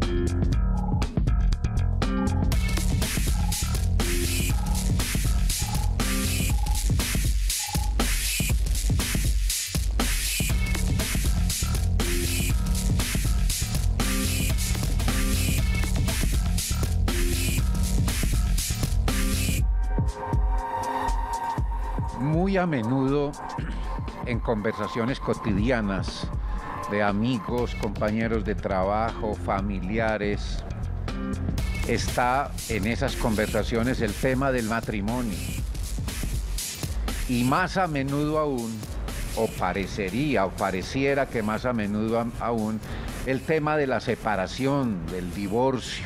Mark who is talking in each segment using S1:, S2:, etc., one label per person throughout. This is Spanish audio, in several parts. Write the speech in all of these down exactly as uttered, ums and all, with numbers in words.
S1: Muy a menudo en conversaciones cotidianas de amigos, compañeros de trabajo, familiares, está en esas conversaciones el tema del matrimonio. Y más a menudo aún, o parecería o pareciera que más a menudo aún, el tema de la separación, del divorcio.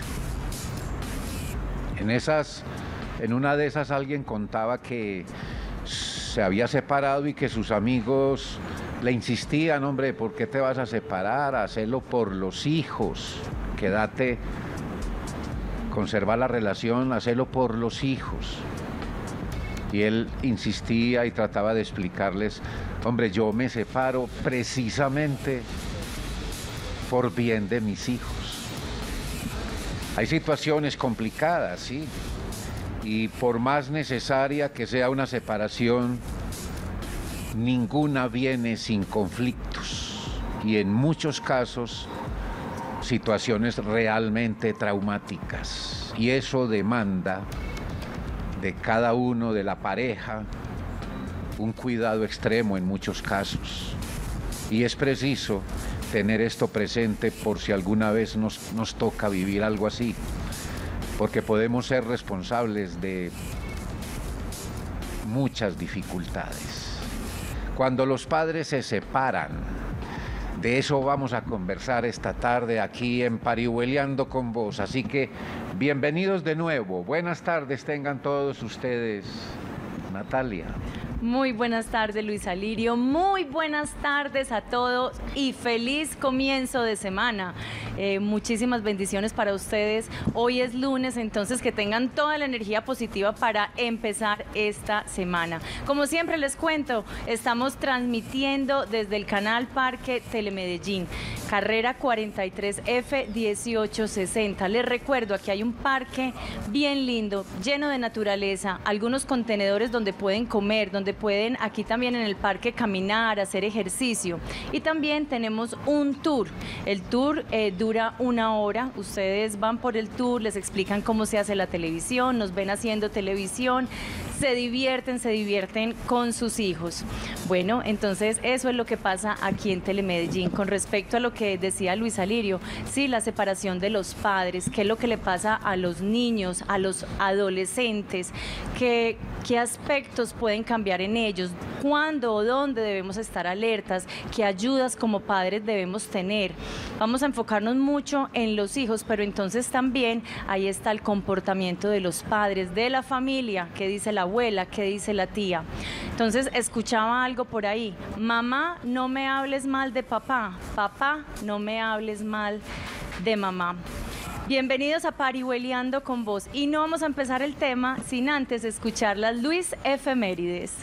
S1: En esas, en una de esas alguien contaba que se había separado y que sus amigos le insistían: hombre, ¿por qué te vas a separar? Hacelo por los hijos, quédate, conserva la relación, hacelo por los hijos. Y él insistía y trataba de explicarles: hombre, yo me separo precisamente por bien de mis hijos. Hay situaciones complicadas, sí. Y por más necesaria que sea una separación, ninguna viene sin conflictos. Y en muchos casos, situaciones realmente traumáticas. Y eso demanda de cada uno, de la pareja, un cuidado extremo en muchos casos. Y es preciso tener esto presente por si alguna vez nos, nos toca vivir algo así. Porque podemos ser responsables de muchas dificultades. Cuando los padres se separan, de eso vamos a conversar esta tarde aquí en Parihueliando con Vos. Así que bienvenidos de nuevo. Buenas tardes tengan todos ustedes. Natalia.
S2: Muy buenas tardes, Luis Alirio. Muy buenas tardes a todos y feliz comienzo de semana. Eh, muchísimas bendiciones para ustedes. Hoy es lunes, entonces que tengan toda la energía positiva para empezar esta semana. Como siempre les cuento, estamos transmitiendo desde el canal Parque Telemedellín, carrera cuarenta y tres F dieciocho sesenta. Les recuerdo, aquí hay un parque bien lindo, lleno de naturaleza, algunos contenedores donde pueden comer, donde pueden aquí también en el parque caminar, hacer ejercicio. Y también tenemos un tour. El tour eh, dura una hora. Ustedes van por el tour, les explican cómo se hace la televisión, nos ven haciendo televisión, se divierten, se divierten con sus hijos. Bueno, entonces eso es lo que pasa aquí en Telemedellín. Con respecto a lo que decía Luis Alirio, sí, la separación de los padres, qué es lo que le pasa a los niños, a los adolescentes, qué, qué aspectos pueden cambiar en ellos, cuándo o dónde debemos estar alertas, qué ayudas como padres debemos tener. Vamos a enfocarnos mucho en los hijos, pero entonces también ahí está el comportamiento de los padres, de la familia, qué dice la abuela, qué dice la tía. Entonces escuchaba algo por ahí: mamá, no me hables mal de papá, papá, no me hables mal de mamá. Bienvenidos a Parihueliando con Vos, y no vamos a empezar el tema sin antes escuchar las Luis Efemérides.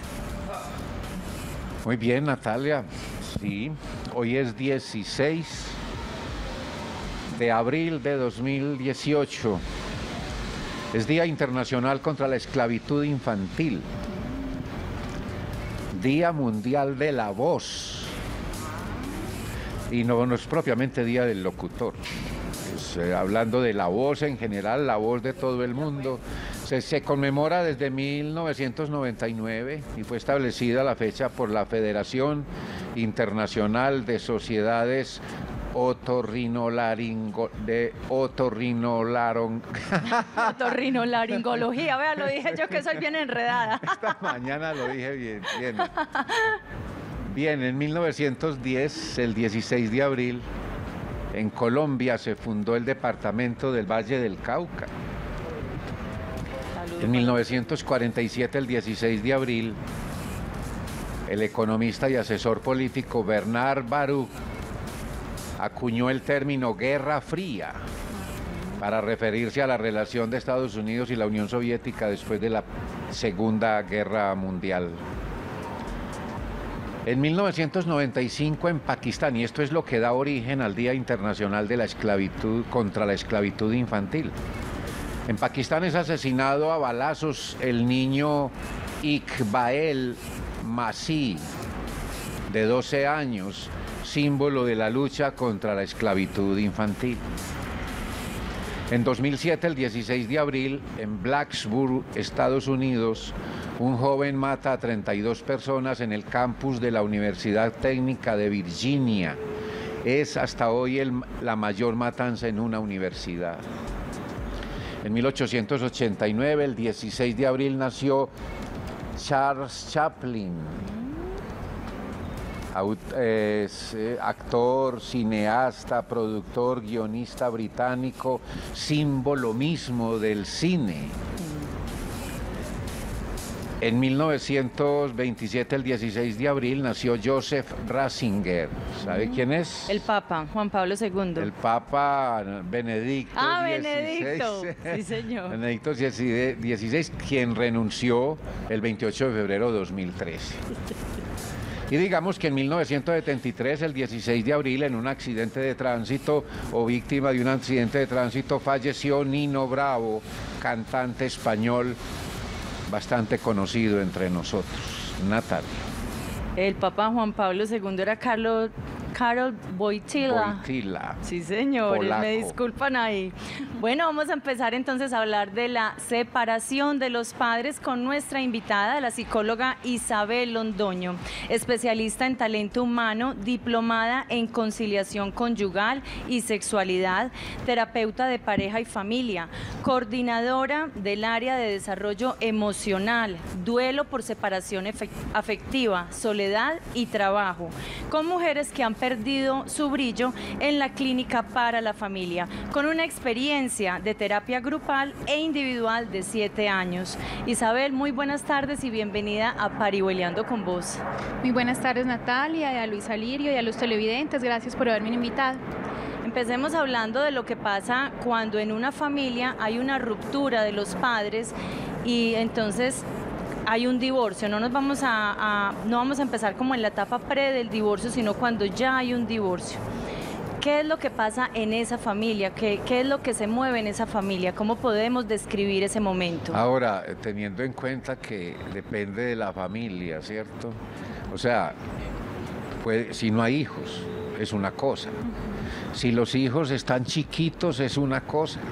S1: Muy bien, Natalia. Sí, hoy es dieciséis de abril de dos mil dieciocho. Es Día Internacional contra la Esclavitud Infantil. Día Mundial de la Voz. Y no, no es propiamente Día del Locutor. Es, eh, hablando de la voz en general, la voz de todo el mundo. Se, se conmemora desde mil novecientos noventa y nueve y fue establecida la fecha por la Federación Internacional de Sociedades Otorrinolaringo, de otorrinolaron.
S2: Otorrinolaringología, vea, lo dije yo que soy bien enredada.
S1: Esta mañana lo dije bien, bien. Bien, en mil novecientos diez, el dieciséis de abril, en Colombia se fundó el departamento del Valle del Cauca. En mil novecientos cuarenta y siete, el dieciséis de abril, el economista y asesor político Bernard Baruch acuñó el término Guerra Fría para referirse a la relación de Estados Unidos y la Unión Soviética después de la Segunda Guerra Mundial. En mil novecientos noventa y cinco en Pakistán, y esto es lo que da origen al Día Internacional de la Esclavitud contra la Esclavitud Infantil. En Pakistán es asesinado a balazos el niño Iqbaal Masih, de doce años, símbolo de la lucha contra la esclavitud infantil. En dos mil siete, el dieciséis de abril, en Blacksburg, Estados Unidos, un joven mata a treinta y dos personas en el campus de la Universidad Técnica de Virginia. Es hasta hoy el, la mayor matanza en una universidad. En mil ochocientos ochenta y nueve, el dieciséis de abril, nació Charles Chaplin, es actor, cineasta, productor, guionista británico, símbolo mismo del cine. En mil novecientos veintisiete, el dieciséis de abril, nació Joseph Ratzinger. ¿Sabe quién es?
S2: El Papa, Juan Pablo segundo.
S1: El Papa Benedicto
S2: Ah,
S1: dieciséis.
S2: Benedicto. Sí, señor.
S1: Benedicto dieciséis, quien renunció el veintiocho de febrero de dos mil trece. Y digamos que en mil novecientos setenta y tres, el dieciséis de abril, en un accidente de tránsito o víctima de un accidente de tránsito, falleció Nino Bravo, cantante español bastante conocido entre nosotros. Natalia.
S2: El Papa Juan Pablo segundo era Carlos, Karol Wojtyła.
S1: Wojtyła.
S2: Sí, señor,
S1: Polaco.
S2: me disculpan ahí. Bueno, vamos a empezar entonces a hablar de la separación de los padres con nuestra invitada, la psicóloga Isabel Londoño, especialista en talento humano, diplomada en conciliación conyugal y sexualidad, terapeuta de pareja y familia, coordinadora del área de desarrollo emocional, duelo por separación afectiva, soledad y trabajo, con mujeres que han perdido su brillo en la clínica para la familia, con una experiencia de terapia grupal e individual de siete años. Isabel, muy buenas tardes y bienvenida a Parihueliando con Vos.
S3: Muy buenas tardes, Natalia, y a Luis Alirio y a los televidentes. Gracias por haberme invitado.
S2: Empecemos hablando de lo que pasa cuando en una familia hay una ruptura de los padres y entonces hay un divorcio. No nos vamos a, a no vamos a empezar como en la etapa pre del divorcio, sino cuando ya hay un divorcio. ¿Qué es lo que pasa en esa familia? ¿Qué, qué es lo que se mueve en esa familia? ¿Cómo podemos describir ese momento?
S1: Ahora, teniendo en cuenta que depende de la familia, ¿cierto? O sea, puede, si no hay hijos, es una cosa. Si los hijos están chiquitos, es una cosa.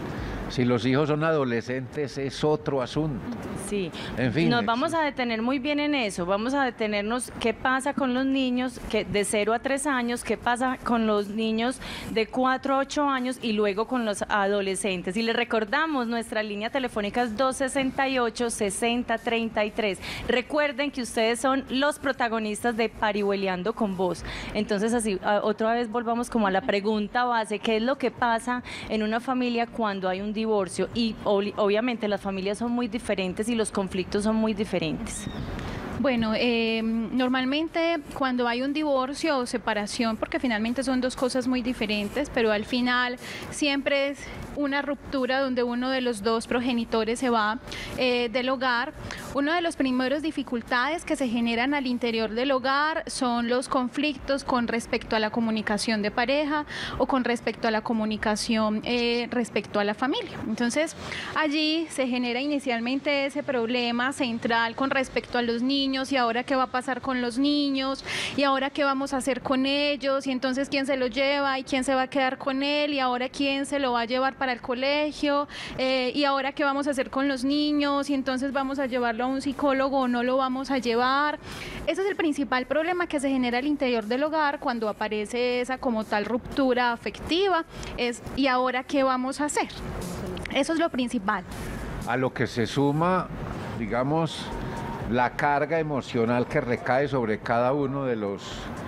S1: Si los hijos son adolescentes, es otro asunto.
S2: Sí,
S1: en fin,
S2: nos vamos a detener muy bien en eso, vamos a detenernos qué pasa con los niños que de cero a tres años, qué pasa con los niños de cuatro a ocho años y luego con los adolescentes. Y les recordamos, nuestra línea telefónica es dos sesenta y ocho, sesenta treinta y tres. Recuerden que ustedes son los protagonistas de Parihueliando con Vos. Entonces, así, otra vez volvamos como a la pregunta base, ¿qué es lo que pasa en una familia cuando hay un divorcio? Y ob- obviamente las familias son muy diferentes y los conflictos son muy diferentes.
S3: Bueno, eh, normalmente cuando hay un divorcio o separación, porque finalmente son dos cosas muy diferentes, pero al final siempre es una ruptura donde uno de los dos progenitores se va eh, del hogar. Una de las primeras dificultades que se generan al interior del hogar son los conflictos con respecto a la comunicación de pareja o con respecto a la comunicación eh, respecto a la familia. Entonces, allí se genera inicialmente ese problema central con respecto a los niños, y ahora qué va a pasar con los niños, y ahora qué vamos a hacer con ellos, y entonces quién se los lleva y quién se va a quedar con él, y ahora quién se lo va a llevar para el colegio, eh, y ahora qué vamos a hacer con los niños, y entonces vamos a llevarlo a un psicólogo o no lo vamos a llevar. Ese es el principal problema que se genera al interior del hogar cuando aparece esa como tal ruptura afectiva, es ¿y ahora qué vamos a hacer? Eso es lo principal.
S1: A lo que se suma, digamos, la carga emocional que recae sobre cada uno de los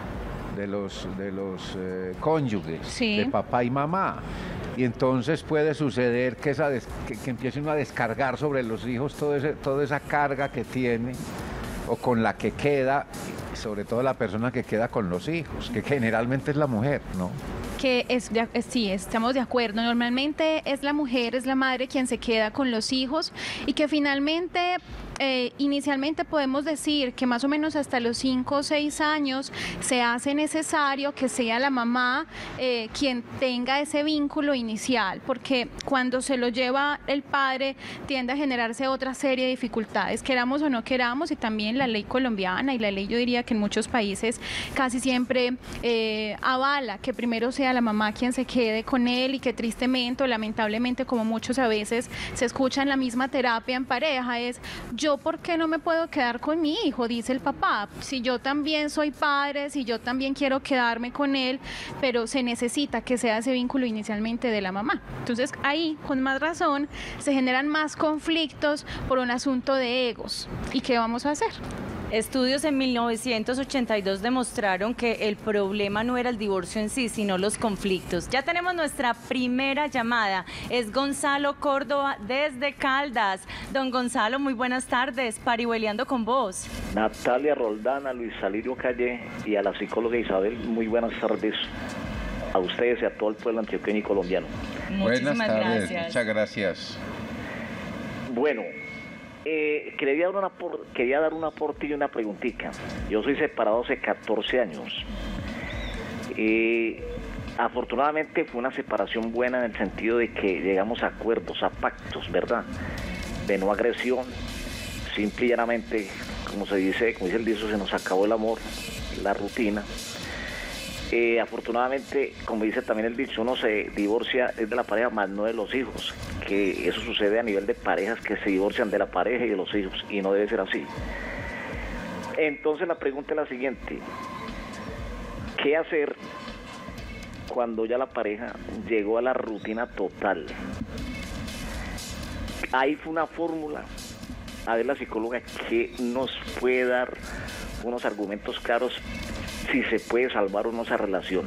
S1: de los de los eh, cónyuges,
S3: sí,
S1: de papá y mamá. Y entonces puede suceder que, esa des, que, que empiece uno a descargar sobre los hijos todo ese, toda esa carga que tiene o con la que queda, sobre todo la persona que queda con los hijos, que generalmente es la mujer, ¿no?
S3: Que es, es, sí, estamos de acuerdo. Normalmente es la mujer, es la madre quien se queda con los hijos y que finalmente eh, inicialmente podemos decir que más o menos hasta los cinco o seis años se hace necesario que sea la mamá eh, quien tenga ese vínculo inicial, porque cuando se lo lleva el padre tiende a generarse otra serie de dificultades, queramos o no queramos, y también la ley colombiana y la ley, yo diría que en muchos países casi siempre eh, avala que primero sea la mamá quien se quede con él, y que tristemente o lamentablemente, como muchos a veces se escucha en la misma terapia en pareja, es yo por qué no me puedo quedar con mi hijo, dice el papá, si yo también soy padre, si yo también quiero quedarme con él, pero se necesita que sea ese vínculo inicialmente de la mamá. Entonces ahí, con más razón, se generan más conflictos por un asunto de egos. ¿Y qué vamos a hacer?
S2: Estudios en mil novecientos ochenta y dos demostraron que el problema no era el divorcio en sí, sino los conflictos. Ya tenemos nuestra primera llamada. Es Gonzalo Córdoba desde Caldas. Don Gonzalo, muy buenas tardes. Parihueliando con vos.
S4: Natalia Roldán, a Luis Salirio Calle y a la psicóloga Isabel, muy buenas tardes a ustedes y a todo el pueblo antioqueño y colombiano.
S2: Muchísimas
S1: buenas tardes,
S2: gracias.
S1: Muchas gracias.
S4: Bueno, eh, quería, dar una por, quería dar un aporte y una preguntita. Yo soy separado hace catorce años. Eh, afortunadamente fue una separación buena en el sentido de que llegamos a acuerdos, a pactos, ¿verdad? De no agresión, simple y llanamente, como se dice, como dice el dicho, se nos acabó el amor, la rutina. Eh, afortunadamente, como dice también el dicho, uno se divorcia es de la pareja, más no de los hijos, que eso sucede a nivel de parejas que se divorcian de la pareja y de los hijos, y no debe ser así. Entonces la pregunta es la siguiente: ¿qué hacer cuando ya la pareja llegó a la rutina total? Ahí fue una fórmula. A ver, la psicóloga, que nos puede dar unos argumentos claros si se puede salvar o no esa relación.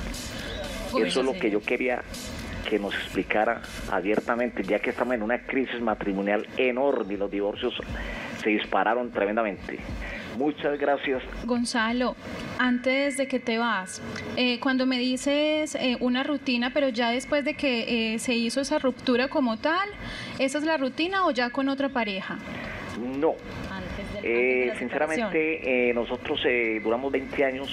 S4: Uy, eso es lo sí. que yo quería que nos explicara abiertamente, ya que estamos en una crisis matrimonial enorme y los divorcios se dispararon tremendamente. Muchas gracias.
S3: Gonzalo, antes de que te vas, eh, cuando me dices eh, una rutina, pero ya después de que eh, se hizo esa ruptura como tal, ¿esa es la rutina o ya con otra pareja?
S4: No. Eh, sinceramente, eh, nosotros eh, duramos veinte años.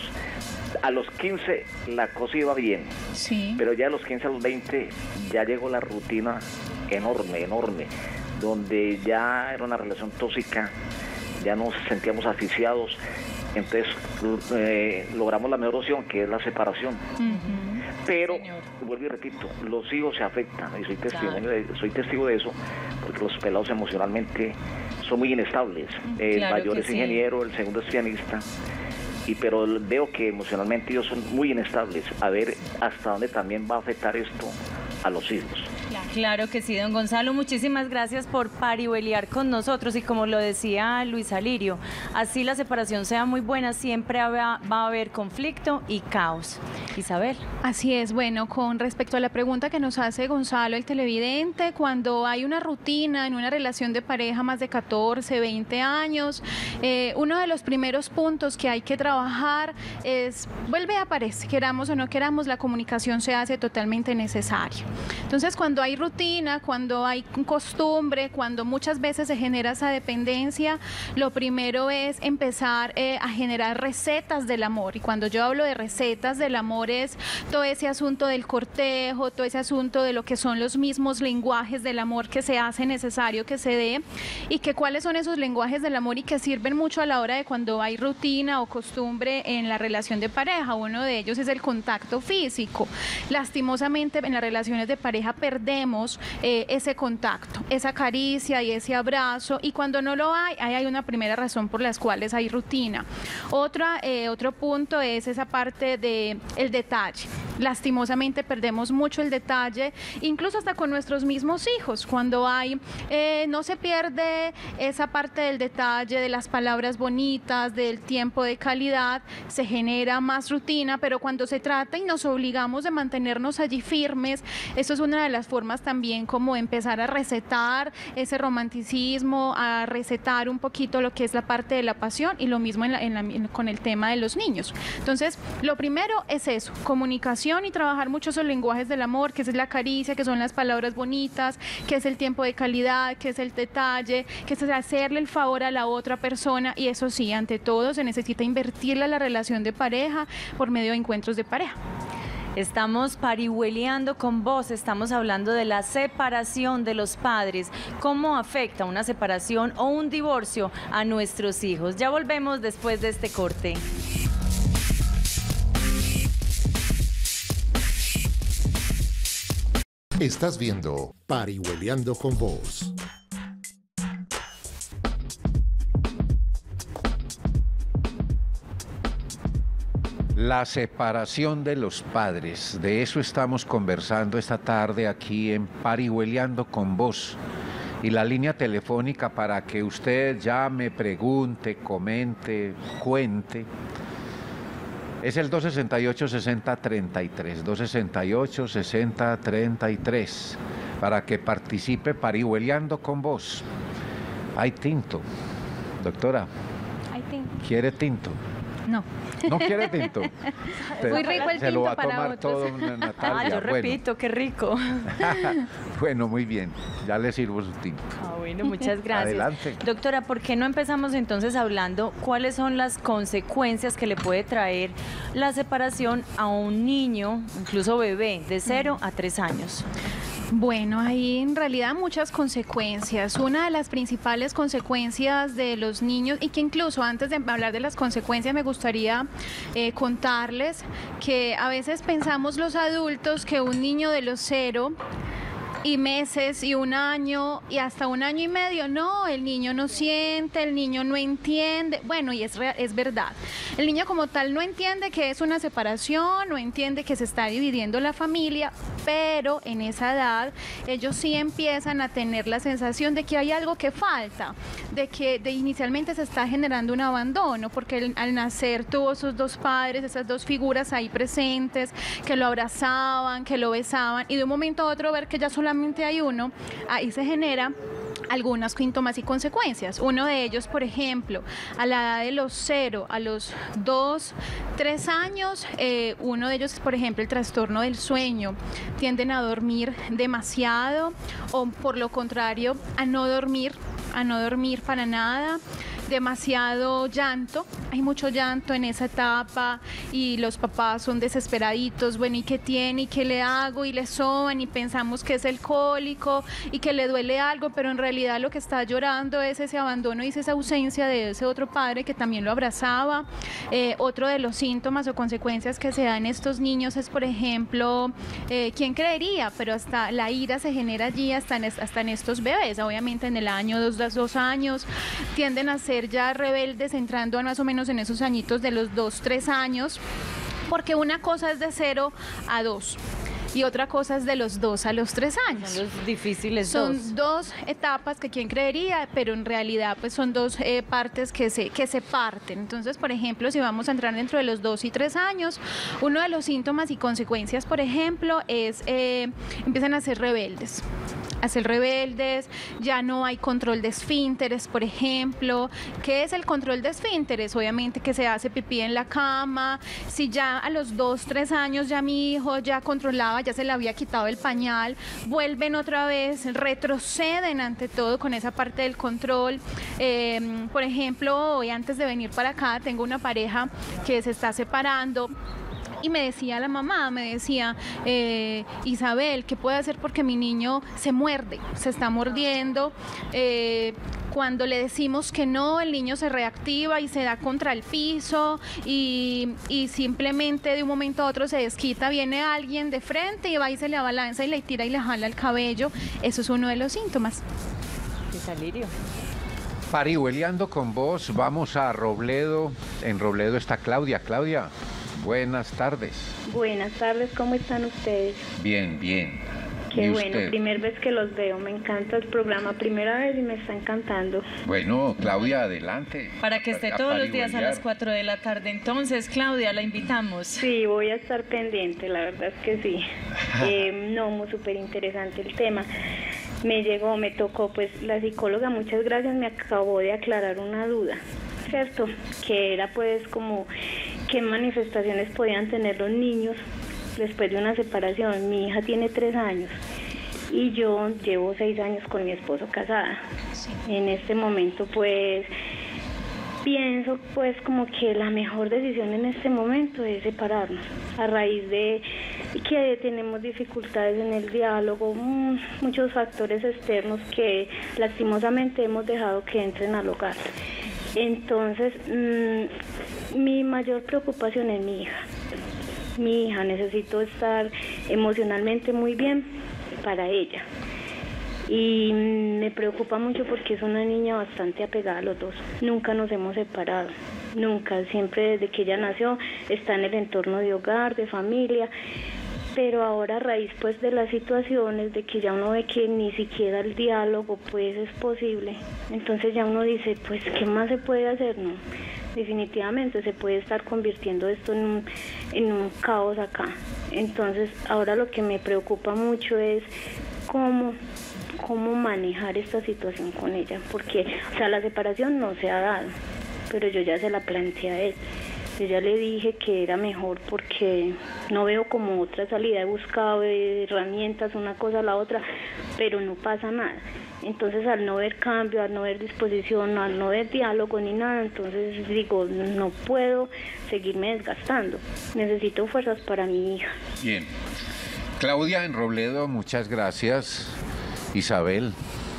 S4: A los quince la cosa iba bien,
S3: sí.
S4: Pero ya a los quince a los veinte ya llegó la rutina enorme, enorme, donde ya era una relación tóxica, ya nos sentíamos asfixiados. Entonces eh, logramos la mejor opción, que es la separación. Uh-huh. Pero, Señor. vuelvo y repito, los hijos se afectan, y soy testigo, claro. de, soy testigo de eso, porque los pelados emocionalmente son muy inestables. El claro mayor es sí. ingeniero, el segundo es pianista, y pero veo que emocionalmente ellos son muy inestables. A ver hasta dónde también va a afectar esto a los hijos.
S2: Claro que sí, don Gonzalo, muchísimas gracias por parihueliar con nosotros, y como lo decía Luis Alirio, así la separación sea muy buena, siempre va, va a haber conflicto y caos. Isabel.
S3: Así es. Bueno, con respecto a la pregunta que nos hace Gonzalo, el televidente, cuando hay una rutina en una relación de pareja más de catorce, veinte años, eh, uno de los primeros puntos que hay que trabajar es, vuelve a aparecer, queramos o no queramos, la comunicación se hace totalmente necesaria. Entonces, cuando hay rutina, cuando hay costumbre, cuando muchas veces se genera esa dependencia, lo primero es empezar eh, a generar recetas del amor. Y cuando yo hablo de recetas del amor es todo ese asunto del cortejo, todo ese asunto de lo que son los mismos lenguajes del amor que se hace necesario que se dé, y que cuáles son esos lenguajes del amor y que sirven mucho a la hora de cuando hay rutina o costumbre en la relación de pareja. Uno de ellos es el contacto físico. Lastimosamente en las relaciones de pareja perdemos eh, ese contacto, esa caricia y ese abrazo, y cuando no lo hay, ahí hay una primera razón por las cuales hay rutina. Otra, eh, otro punto es esa parte de el detalle. Lastimosamente perdemos mucho el detalle, incluso hasta con nuestros mismos hijos, cuando hay, eh, no se pierde esa parte del detalle, de las palabras bonitas, del tiempo de calidad, se genera más rutina, pero cuando se trata y nos obligamos de mantenernos allí firmes, eso es una de las formas también como empezar a recetar ese romanticismo, a recetar un poquito lo que es la parte de la pasión, y lo mismo en la, en la, en, con el tema de los niños. Entonces, lo primero es eso, comunicación separación y trabajar mucho esos lenguajes del amor, que es la caricia, que son las palabras bonitas, que es el tiempo de calidad, que es el detalle, que es hacerle el favor a la otra persona. Y eso sí, ante todo se necesita invertirle a la relación de pareja por medio de encuentros de pareja.
S2: Estamos parihueliando con vos, estamos hablando de la separación de los padres, cómo afecta una separación o un divorcio a nuestros hijos. Ya volvemos después de este corte.
S5: Estás viendo Parihueliando con Vos.
S1: La separación de los padres, de eso estamos conversando esta tarde aquí en Parihueliando con Vos. Y la línea telefónica para que usted llame, pregunte, comente, cuente, es el dos sesenta y ocho, sesenta, treinta y tres, dos sesenta y ocho, sesenta, treinta y tres, para que participe Parihueliando con Vos. Hay tinto, doctora.
S3: Hay tinto.
S1: ¿Quiere tinto?
S3: No.
S1: ¿No quiere tinto?
S3: Muy rico el
S1: Se
S3: tinto
S1: lo va a
S3: para
S1: tomar
S3: otros.
S1: todo, Natalia.
S2: Ah, yo
S1: Bueno.
S2: repito, qué rico.
S1: Bueno, muy bien, ya le sirvo su tinto.
S2: Ah, bueno, muchas gracias.
S1: Adelante.
S2: Doctora, ¿por qué no empezamos entonces hablando cuáles son las consecuencias que le puede traer la separación a un niño, incluso bebé, de cero a tres años?
S3: Bueno, hay en realidad muchas consecuencias. Una de las principales consecuencias de los niños, y que incluso antes de hablar de las consecuencias me gustaría eh, contarles que a veces pensamos los adultos que un niño de los cero y meses y un año y hasta un año y medio, no, el niño no siente, el niño no entiende. Bueno, y es, es verdad, el niño como tal no entiende que es una separación, no entiende que se está dividiendo la familia, pero en esa edad ellos sí empiezan a tener la sensación de que hay algo que falta, de que de inicialmente se está generando un abandono, porque él, al nacer tuvo sus dos padres, esas dos figuras ahí presentes, que lo abrazaban, que lo besaban, y de un momento a otro ver que ya solamente hay uno, ahí se genera algunos síntomas y consecuencias. Uno de ellos, por ejemplo, a la edad de los cero a los dos, tres años, eh, uno de ellos es, por ejemplo, el trastorno del sueño. Tienden a dormir demasiado o, por lo contrario, a no dormir, a no dormir para nada. Demasiado llanto, hay mucho llanto en esa etapa y los papás son desesperaditos, bueno, ¿y qué tiene? ¿Y qué le hago? Y le soban y pensamos que es el cólico y que le duele algo, pero en realidad lo que está llorando es ese abandono y es esa ausencia de ese otro padre que también lo abrazaba. Eh, otro de los síntomas o consecuencias que se dan en estos niños es, por ejemplo, eh, ¿quién creería? Pero hasta la ira se genera allí, hasta en, hasta en estos bebés, obviamente en el año, dos, dos, dos años, tienden a ser ya rebeldes, entrando a más o menos en esos añitos de los dos, tres años, porque una cosa es de cero a dos y otra cosa es de los dos a los tres años.
S2: Son los difíciles
S3: Son
S2: dos.
S3: dos etapas que quién creería, pero en realidad pues son dos eh, partes que se, que se parten. Entonces, por ejemplo, si vamos a entrar dentro de los dos y tres años, uno de los síntomas y consecuencias, por ejemplo, es eh, empiezan a ser rebeldes. A ser rebeldes, ya no hay control de esfínteres, por ejemplo. ¿Qué es el control de esfínteres? Obviamente que se hace pipí en la cama. Si ya a los dos, tres años ya mi hijo ya controlaba, ya se le había quitado el pañal, vuelven otra vez, retroceden ante todo con esa parte del control. Eh, por ejemplo, hoy antes de venir para acá tengo una pareja que se está separando. Y me decía la mamá, me decía, eh, Isabel, ¿qué puedo hacer porque mi niño se muerde, se está mordiendo? Eh, cuando le decimos que no, el niño se reactiva y se da contra el piso y, y simplemente de un momento a otro se desquita, viene alguien de frente y va y se le abalanza y le tira y le jala el cabello. Eso es uno de los síntomas.
S2: Lirio.
S1: Parihueliando con Vos, vamos a Robledo. En Robledo está Claudia. Claudia, buenas tardes.
S6: Buenas tardes, ¿cómo están ustedes?
S1: Bien, bien.
S6: Qué
S1: ¿Y
S6: bueno,
S1: usted?
S6: primera vez que los veo, me encanta el programa, primera vez y me está encantando.
S1: Bueno, Claudia, adelante.
S2: Para que esté
S1: A
S2: todos los días a
S1: parihueliar.
S2: las cuatro de la tarde. Entonces, Claudia, la invitamos.
S6: Sí, voy a estar pendiente, la verdad es que sí. Eh, no, muy súper interesante el tema. Me llegó, me tocó, pues la psicóloga, muchas gracias, me acabó de aclarar una duda, ¿cierto? Que era pues como qué manifestaciones podían tener los niños después de una separación. Mi hija tiene tres años y yo llevo seis años con mi esposo casada. Sí. En este momento pues pienso pues como que la mejor decisión en este momento es separarnos, a raíz de que tenemos dificultades en el diálogo, muchos factores externos que lastimosamente hemos dejado que entren al hogar. Entonces, mmm, mi mayor preocupación es mi hija. Mi hija, necesito estar emocionalmente muy bien para ella. Y me preocupa mucho porque es una niña bastante apegada a los dos. Nunca nos hemos separado, nunca. Siempre desde que ella nació está en el entorno de hogar, de familia. Pero ahora a raíz pues de las situaciones, de que ya uno ve que ni siquiera el diálogo pues es posible, entonces ya uno dice, pues ¿qué más se puede hacer? No, definitivamente se puede estar convirtiendo esto en un, en un caos acá. Entonces ahora lo que me preocupa mucho es cómo, cómo manejar esta situación con ella, porque o sea, la separación no se ha dado, pero yo ya se la planteé a él. Yo ya le dije que era mejor porque no veo como otra salida. He buscado herramientas, una cosa a la otra, pero no pasa nada. Entonces, al no ver cambio, al no ver disposición, al no ver diálogo ni nada, entonces digo, no puedo seguirme desgastando. Necesito fuerzas para mi hija.
S1: Bien. Claudia en Robledo, muchas gracias. Isabel.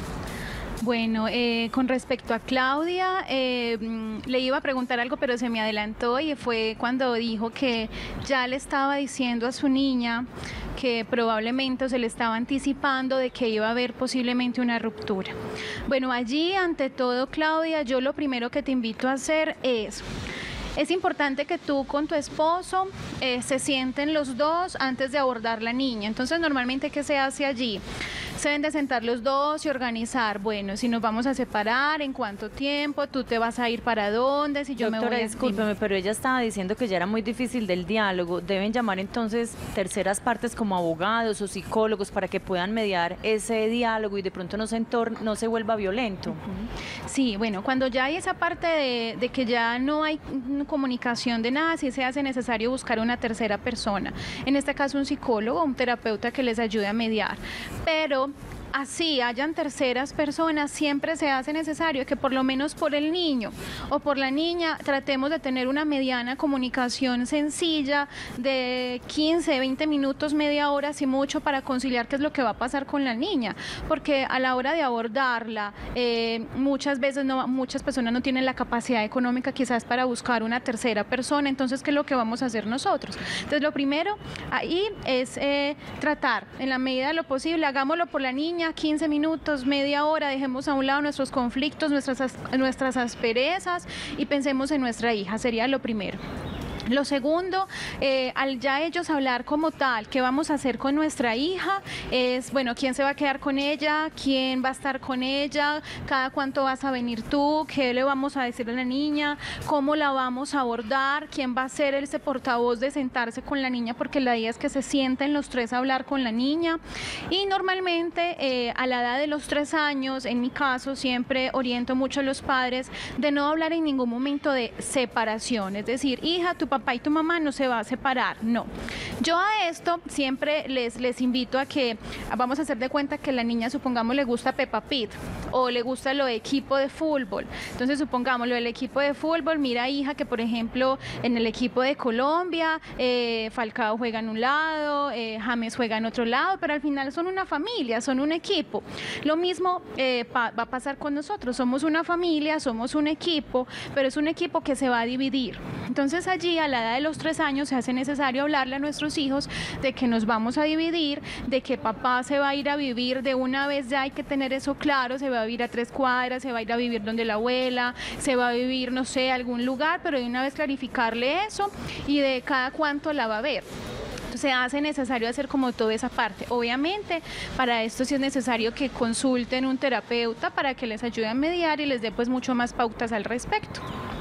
S3: Bueno, eh, con respecto a Claudia, eh, le iba a preguntar algo, pero se me adelantó y fue cuando dijo que ya le estaba diciendo a su niña que probablemente se le estaba anticipando de que iba a haber posiblemente una ruptura. Bueno, allí, ante todo, Claudia, yo lo primero que te invito a hacer es... Es importante que tú con tu esposo eh, se sienten los dos antes de abordar la niña. Entonces, normalmente, ¿qué se hace allí? Se deben de sentar los dos y organizar, bueno, si nos vamos a separar, en cuánto tiempo, tú te vas a ir para dónde, si yo
S2: Doctora,
S3: me voy a...
S2: discúlpeme, pero ella estaba diciendo que ya era muy difícil del diálogo. Deben llamar entonces terceras partes como abogados o psicólogos para que puedan mediar ese diálogo y de pronto no se, entor no se vuelva violento.
S3: Uh-huh. Sí, bueno, cuando ya hay esa parte de, de que ya no hay comunicación de nada, sí se hace necesario buscar una tercera persona, en este caso un psicólogo, un terapeuta que les ayude a mediar, pero así hayan terceras personas, siempre se hace necesario que por lo menos por el niño o por la niña tratemos de tener una mediana comunicación sencilla de quince, veinte minutos, media hora, si mucho, para conciliar qué es lo que va a pasar con la niña, porque a la hora de abordarla, eh, muchas veces no, muchas personas no tienen la capacidad económica quizás para buscar una tercera persona. Entonces, ¿qué es lo que vamos a hacer nosotros? Entonces, lo primero ahí es eh, tratar, en la medida de lo posible, hagámoslo por la niña, quince minutos, media hora, dejemos a un lado nuestros conflictos, nuestras, nuestras asperezas y pensemos en nuestra hija, sería lo primero. Lo segundo, eh, al ya ellos hablar como tal, qué vamos a hacer con nuestra hija, es, bueno, quién se va a quedar con ella, quién va a estar con ella, cada cuánto vas a venir tú, qué le vamos a decir a la niña, cómo la vamos a abordar, quién va a ser ese portavoz de sentarse con la niña, porque la idea es que se sienten los tres a hablar con la niña. Y normalmente eh, a la edad de los tres años, en mi caso, siempre oriento mucho a los padres de no hablar en ningún momento de separación, es decir, hija, tu papá y tu mamá no se va a separar, no. Yo a esto siempre les, les invito a que vamos a hacer de cuenta que la niña, supongamos, le gusta Peppa Pig o le gusta lo de equipo de fútbol. Entonces, supongamos lo del equipo de fútbol, mira, hija, que por ejemplo en el equipo de Colombia, eh, Falcao juega en un lado, eh, James juega en otro lado, pero al final son una familia, son un equipo. Lo mismo eh, pa, va a pasar con nosotros, somos una familia, somos un equipo, pero es un equipo que se va a dividir. Entonces allí, a la edad de los tres años, se hace necesario hablarle a nuestros hijos de que nos vamos a dividir, de que papá se va a ir a vivir de una vez, ya hay que tener eso claro, se va a ir a tres cuadras, se va a ir a vivir donde la abuela, se va a vivir, no sé, algún lugar, pero de una vez clarificarle eso y de cada cuánto la va a ver. Se hace necesario hacer como toda esa parte. Obviamente, para esto sí es necesario que consulten un terapeuta para que les ayude a mediar y les dé pues mucho más pautas al respecto.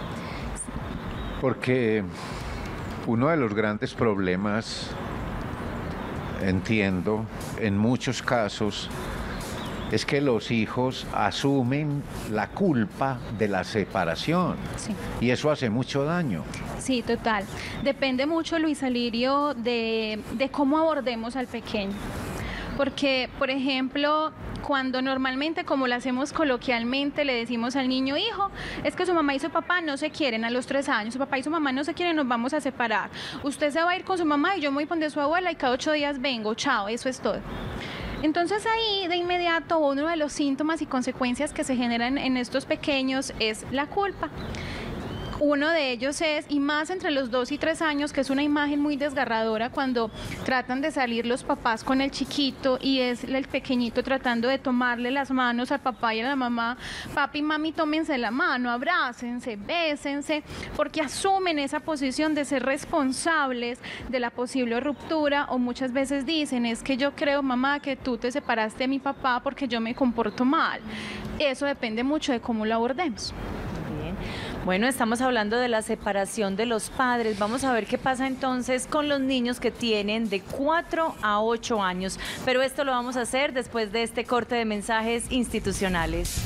S1: Porque uno de los grandes problemas, entiendo, en muchos casos, es que los hijos asumen la culpa de la separación. Sí. Y eso hace mucho daño.
S3: Sí, total. Depende mucho, Luis Alirio, de, de cómo abordemos al pequeño. Porque, por ejemplo, cuando normalmente, como lo hacemos coloquialmente, le decimos al niño, hijo, es que su mamá y su papá no se quieren a los tres años, su papá y su mamá no se quieren, nos vamos a separar. Usted se va a ir con su mamá y yo me voy a poner su abuela y cada ocho días vengo, chao, eso es todo. Entonces ahí de inmediato uno de los síntomas y consecuencias que se generan en estos pequeños es la culpa. Uno de ellos es, y más entre los dos y tres años, que es una imagen muy desgarradora cuando tratan de salir los papás con el chiquito y es el pequeñito tratando de tomarle las manos al papá y a la mamá. Papi, mami, tómense la mano, abrácense, bésense, porque asumen esa posición de ser responsables de la posible ruptura, o muchas veces dicen, es que yo creo, mamá, que tú te separaste de mi papá porque yo me comporto mal. Eso depende mucho de cómo lo abordemos.
S2: Bueno, estamos hablando de la separación de los padres. Vamos a ver qué pasa entonces con los niños que tienen de cuatro a ocho años. Pero esto lo vamos a hacer después de este corte de mensajes institucionales.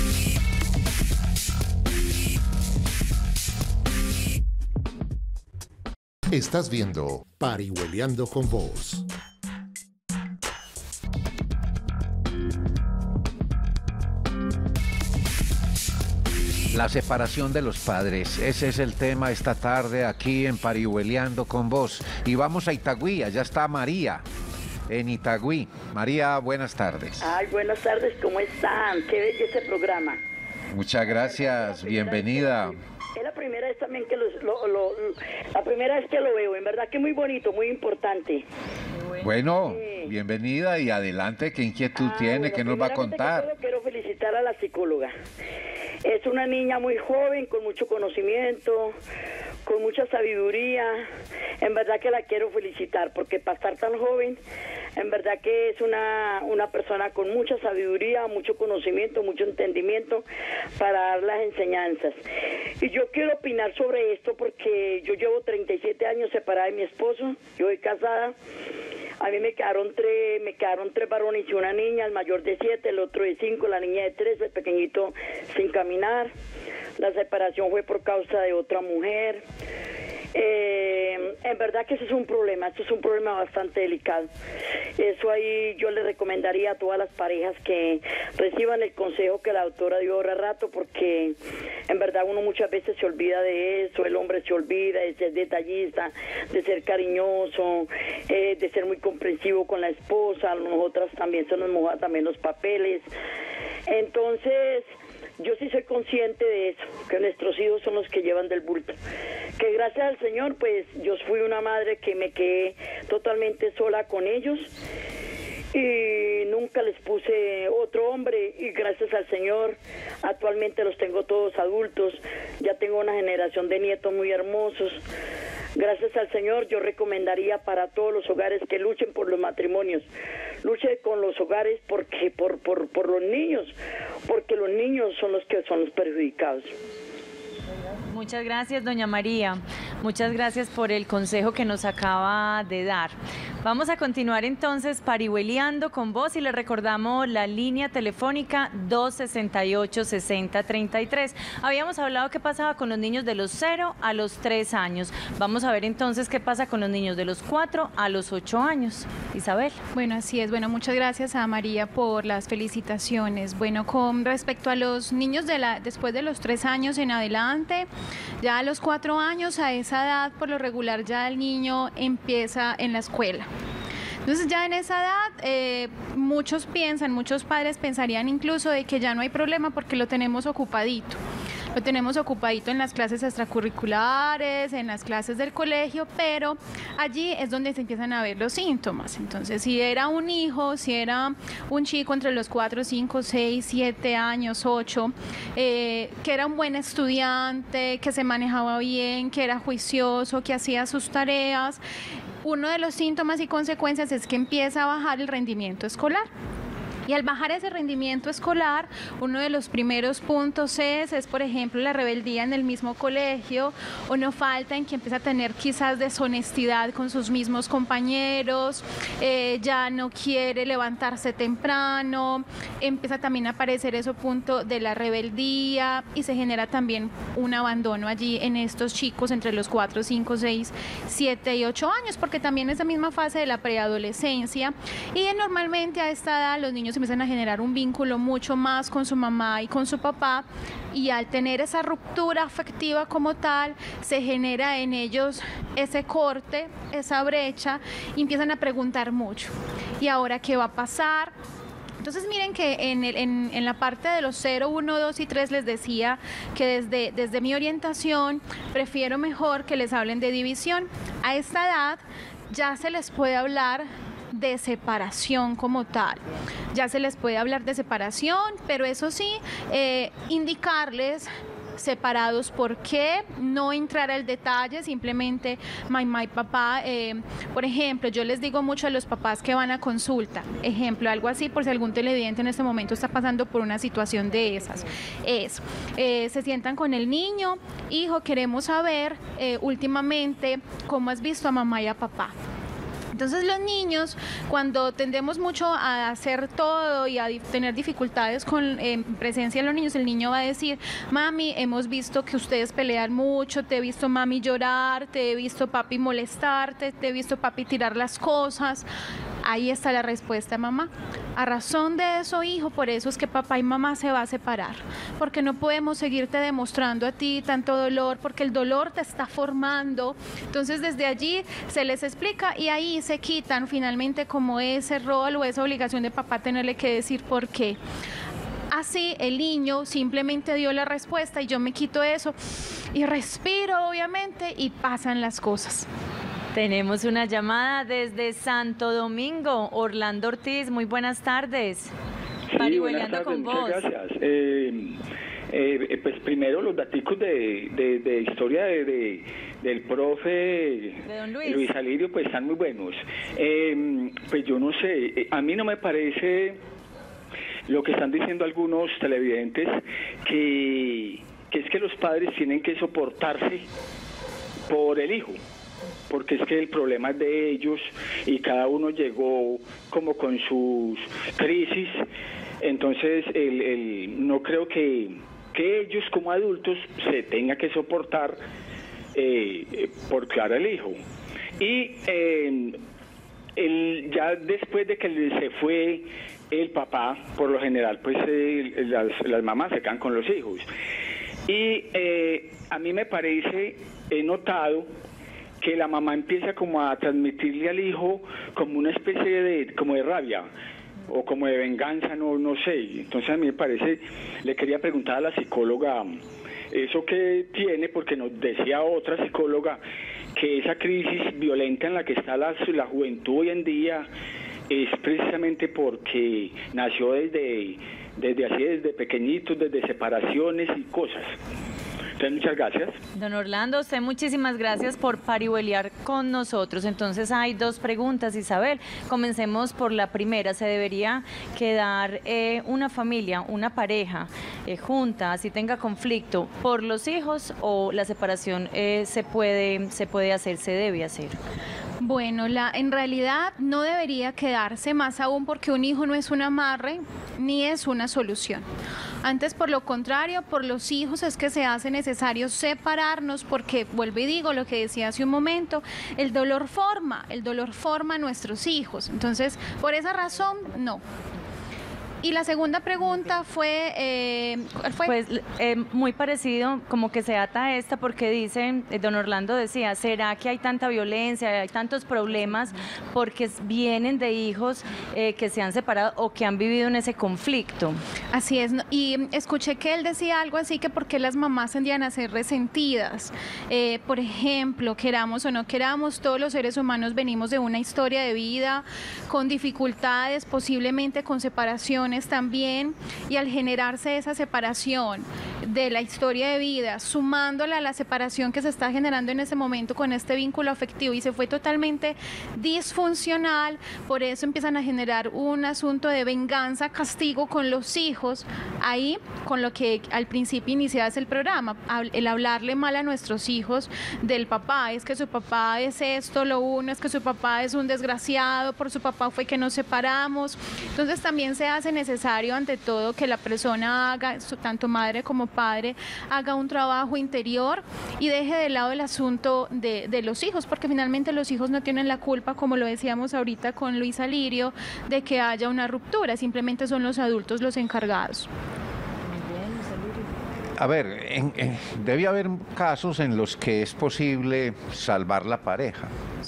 S5: Estás viendo Parihueliando con Vos.
S1: La separación de los padres, ese es el tema esta tarde aquí en Parihueliando con Vos. Y vamos a Itagüí, allá está María, en Itagüí. María, buenas tardes.
S7: Ay, buenas tardes, ¿cómo están? Qué bello ese programa.
S1: Muchas gracias, bienvenida.
S7: Es la primera vez también que los, lo, lo, la primera vez que lo veo, en verdad que muy bonito, muy importante.
S1: Bueno,
S7: sí.
S1: Bienvenida y adelante, ¿qué inquietud
S7: ah,
S1: tiene?
S7: Bueno,
S1: ¿Qué nos va a contar?
S7: Todo, quiero felicitar a la psicóloga. Es una niña muy joven, con mucho conocimiento, con mucha sabiduría. En verdad que la quiero felicitar, porque para estar tan joven, en verdad que es una, una persona con mucha sabiduría, mucho conocimiento, mucho entendimiento para dar las enseñanzas. Y yo quiero opinar sobre esto porque yo llevo treinta y siete años separada de mi esposo, yo soy casada. A mí me quedaron tres, me quedaron tres varones y una niña, el mayor de siete, el otro de cinco, la niña de tres, el pequeñito sin caminar. La separación fue por causa de otra mujer. Eh, en verdad que eso es un problema, esto es un problema bastante delicado. Eso ahí yo le recomendaría a todas las parejas que reciban el consejo que la doctora dio ahora rato, porque en verdad uno muchas veces se olvida de eso, el hombre se olvida de ser detallista, de ser cariñoso, eh, de ser muy comprensivo con la esposa. A nosotras también se nos mojan también los papeles. Entonces yo sí soy consciente de eso, que nuestros hijos son los que llevan del bulto. Que gracias al Señor, pues yo fui una madre que me quedé totalmente sola con ellos y nunca les puse otro hombre, y gracias al Señor actualmente los tengo todos adultos. Ya tengo una generación de nietos muy hermosos. Gracias al Señor, yo recomendaría para todos los hogares que luchen por los matrimonios, luchen con los hogares porque por, por, por los niños, porque los niños son los que son los perjudicados.
S2: Muchas gracias, doña María. Muchas gracias por el consejo que nos acaba de dar. Vamos a continuar entonces parihueliando con vos y le recordamos la línea telefónica dos sesenta y ocho, sesenta, treinta y tres. Habíamos hablado qué pasaba con los niños de los cero a los tres años. Vamos a ver entonces qué pasa con los niños de los cuatro a los ocho años. Isabel.
S3: Bueno, así es. Bueno, muchas gracias a María por las felicitaciones. Bueno, con respecto a los niños de la, después de los tres años en adelante, ya a los cuatro años, a esa edad, por lo regular, ya el niño empieza en la escuela. Entonces ya en esa edad eh, muchos piensan, muchos padres pensarían incluso de que ya no hay problema porque lo tenemos ocupadito. Lo tenemos ocupadito en las clases extracurriculares, en las clases del colegio, pero allí es donde se empiezan a ver los síntomas. Entonces, si era un hijo, si era un chico entre los cuatro, cinco, seis, siete años, ocho, eh, que era un buen estudiante, que se manejaba bien, que era juicioso, que hacía sus tareas, uno de los síntomas y consecuencias es que empieza a bajar el rendimiento escolar. Y al bajar ese rendimiento escolar, uno de los primeros puntos es, es, por ejemplo, la rebeldía en el mismo colegio, o no falta en que empieza a tener quizás deshonestidad con sus mismos compañeros, eh, ya no quiere levantarse temprano, empieza también a aparecer ese punto de la rebeldía y se genera también un abandono allí en estos chicos entre los cuatro, cinco, seis, siete y ocho años, porque también esa misma fase de la preadolescencia, y normalmente a esta edad los niños empiezan a generar un vínculo mucho más con su mamá y con su papá, y al tener esa ruptura afectiva como tal, se genera en ellos ese corte, esa brecha, y empiezan a preguntar mucho. ¿Y ahora qué va a pasar? Entonces miren que en, el, en, en la parte de los cero, uno, dos y tres les decía que desde, desde mi orientación prefiero mejor que les hablen de división. A esta edad ya se les puede hablar de separación como tal. Ya se les puede hablar de separación, pero eso sí, eh, indicarles separados, ¿por qué? No entrar al detalle, simplemente mamá y papá, eh, por ejemplo, yo les digo mucho a los papás que van a consulta, ejemplo, algo así, por si algún televidente en este momento está pasando por una situación de esas, es, eh, se sientan con el niño, hijo, queremos saber eh, últimamente cómo has visto a mamá y a papá. Entonces los niños, cuando tendemos mucho a hacer todo y a tener dificultades con eh, presencia de los niños, el niño va a decir, mami, hemos visto que ustedes pelean mucho, te he visto mami llorar, te he visto papi molestarte, te he visto papi tirar las cosas. Ahí está la respuesta, mamá. A razón de eso, hijo, por eso es que papá y mamá se va a separar, porque no podemos seguirte demostrando a ti tanto dolor, porque el dolor te está formando. Entonces desde allí se les explica y ahí se quitan finalmente como ese rol o esa obligación de papá tenerle que decir por qué. Así el niño simplemente dio la respuesta y yo me quito eso y respiro obviamente y pasan las cosas.
S2: Tenemos una llamada desde Santo Domingo, Orlando Ortiz, muy buenas tardes.
S8: Sí, buenas tardes,
S2: con
S8: muchas
S2: vos.
S8: gracias. Eh, eh, pues primero los daticos de, de, de historia de, de, del profe
S2: de don Luis.
S8: Luis Alirio, pues están muy buenos. Eh, pues yo no sé, a mí no me parece lo que están diciendo algunos televidentes, que, que es que los padres tienen que soportarse por el hijo, porque es que el problema es de ellos y cada uno llegó como con sus crisis, entonces el, el, no creo que, que ellos como adultos se tengan que soportar eh, por criar al hijo. Y eh, el, ya después de que se fue el papá, por lo general pues eh, las, las mamás se quedan con los hijos. Y eh, a mí me parece, he notado que la mamá empieza como a transmitirle al hijo como una especie de, como de rabia o como de venganza, no, no sé. Entonces a mí me parece, le quería preguntar a la psicóloga eso que tiene, porque nos decía otra psicóloga que esa crisis violenta en la que está la, la juventud hoy en día es precisamente porque nació desde, desde así, desde pequeñitos, desde separaciones y cosas. Entonces, muchas gracias.
S2: Don Orlando, usted muchísimas gracias por parihueliar con nosotros. Entonces hay dos preguntas, Isabel. Comencemos por la primera. ¿Se debería quedar eh, una familia, una pareja eh, junta, así tenga conflicto, por los hijos, o la separación eh, se puede, se puede hacer, se debe hacer?
S3: Bueno, la, en realidad no debería quedarse, más aún porque un hijo no es un amarre ni es una solución. Antes, por lo contrario, por los hijos es que se hace necesario separarnos porque, vuelvo y digo lo que decía hace un momento, el dolor forma, el dolor forma a nuestros hijos. Entonces, por esa razón, no. Y la segunda pregunta fue, eh, ¿cuál fue?
S2: Pues eh, muy parecido, como que se ata a esta, porque dice, eh, don Orlando decía, ¿será que hay tanta violencia, hay tantos problemas porque vienen de hijos eh, que se han separado o que han vivido en ese conflicto?
S3: Así es, y escuché que él decía algo así, que porque las mamás tendían a ser resentidas. Eh, por ejemplo, queramos o no queramos, todos los seres humanos venimos de una historia de vida con dificultades, posiblemente con separaciones también, y al generarse esa separación de la historia de vida, sumándola a la separación que se está generando en ese momento con este vínculo afectivo y se fue totalmente disfuncional, por eso empiezan a generar un asunto de venganza, castigo con los hijos, ahí con lo que al principio iniciabas el programa, el hablarle mal a nuestros hijos del papá, es que su papá es esto, lo uno, es que su papá es un desgraciado, por su papá fue que nos separamos. Entonces también se hace necesario ante todo que la persona haga, tanto madre como padre, haga un trabajo interior y deje de lado el asunto de, de los hijos, porque finalmente los hijos no tienen la culpa, como lo decíamos ahorita con Luisa Lirio, de que haya una ruptura, simplemente son los adultos los encargados.
S1: A ver, en, en, debe haber casos en los que es posible salvar la pareja,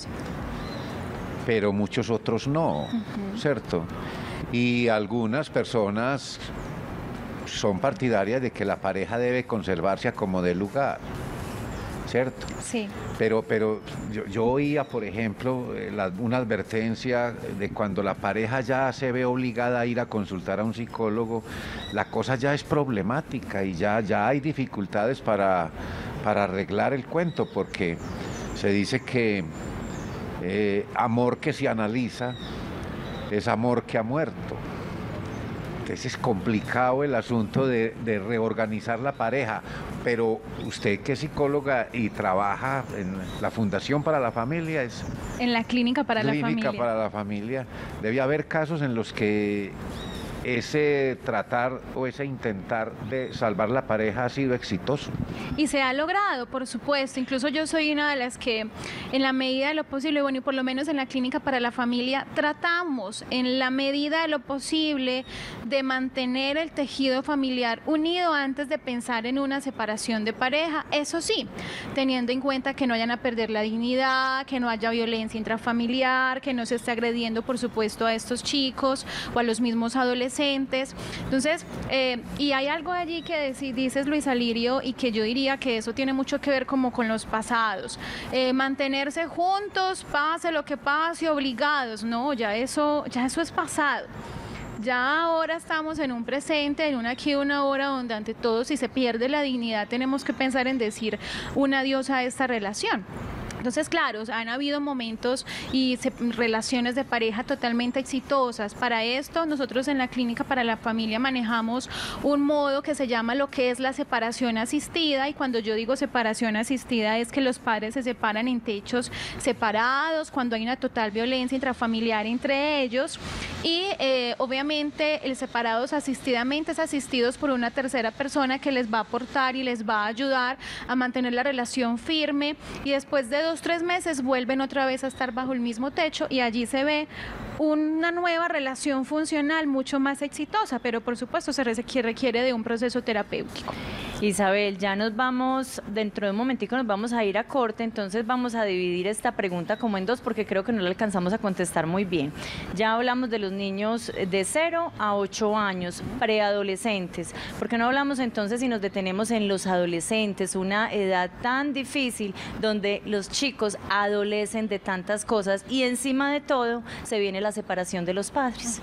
S1: pero muchos otros no, uh-huh. ¿Cierto? Y algunas personas son partidarias de que la pareja debe conservarse a como dé lugar, ¿cierto?
S3: Sí.
S1: Pero, pero yo, yo oía, por ejemplo, la, una advertencia de cuando la pareja ya se ve obligada a ir a consultar a un psicólogo, la cosa ya es problemática y ya, ya hay dificultades para, para arreglar el cuento, porque se dice que eh, amor que se analiza es amor que ha muerto. Entonces es complicado el asunto de, de reorganizar la pareja, pero usted que es psicóloga y trabaja en la Fundación para la Familia, es
S3: en la Clínica para la Familia.
S1: Clínica para la Familia, debe haber casos en los que ese tratar o ese intentar de salvar la pareja ha sido exitoso.
S3: Y se ha logrado, por supuesto. Incluso yo soy una de las que, en la medida de lo posible, bueno, y por lo menos en la Clínica para la Familia, tratamos en la medida de lo posible de mantener el tejido familiar unido antes de pensar en una separación de pareja. Eso sí, teniendo en cuenta que no vayan a perder la dignidad, que no haya violencia intrafamiliar, que no se esté agrediendo, por supuesto, a estos chicos o a los mismos adolescentes. Entonces, eh, y hay algo allí que dices, Luisa Lirio, y que yo diría que eso tiene mucho que ver como con los pasados. Eh, mantenerse juntos, pase lo que pase, obligados. No, ya eso, ya eso es pasado. Ya ahora estamos en un presente, en un aquí y una ahora, donde ante todo, si se pierde la dignidad, tenemos que pensar en decir un adiós a esta relación. Entonces, claro, han habido momentos y se, relaciones de pareja totalmente exitosas. Para esto, nosotros en la Clínica para la Familia manejamos un modo que se llama lo que es la separación asistida, y cuando yo digo separación asistida es que los padres se separan en techos separados, cuando hay una total violencia intrafamiliar entre ellos, y eh, obviamente el separados asistidamente es asistidos por una tercera persona que les va a aportar y les va a ayudar a mantener la relación firme, y después de dos tres meses vuelven otra vez a estar bajo el mismo techo y allí se ve una nueva relación funcional mucho más exitosa, pero por supuesto se requiere de un proceso terapéutico.
S2: Isabel, ya nos vamos, dentro de un momentico nos vamos a ir a corte, entonces vamos a dividir esta pregunta como en dos porque creo que no la alcanzamos a contestar muy bien. Ya hablamos de los niños de cero a ocho años, preadolescentes. ¿Por qué no hablamos entonces y nos detenemos en los adolescentes, una edad tan difícil donde los chicos adolecen de tantas cosas y encima de todo se viene la separación de los padres?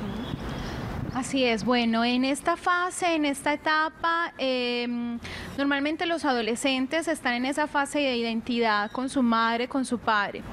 S3: Así es, bueno, en esta fase, en esta etapa, eh, normalmente los adolescentes están en esa fase de identidad con su madre, con su padre.